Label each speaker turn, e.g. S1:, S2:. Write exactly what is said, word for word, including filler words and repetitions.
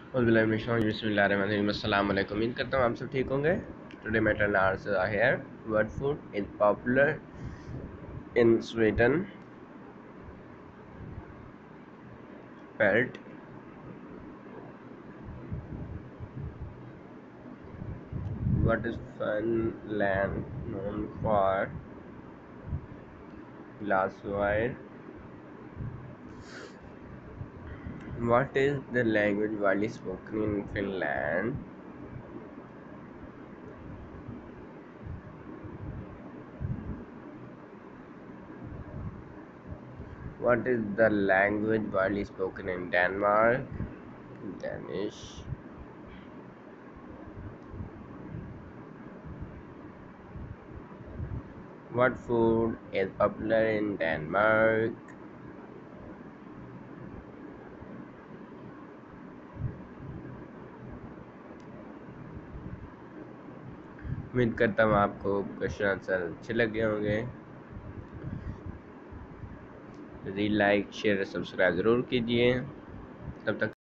S1: अस्सलाम वालेकुम। उम्मीद करता हूँ आप सब ठीक होंगे। Today my turn answer are here. What food is popular in Sweden? Pelt. What is Finland known for? Glassware. What is the language widely spoken in Finland? What is the language widely spoken in Denmark? Danish. What food is popular in Denmark? उम्मीद करता हूँ आपको question answer अच्छे लगे होंगे। यदि like share subscribe ज़रूर कीजिए। तब तक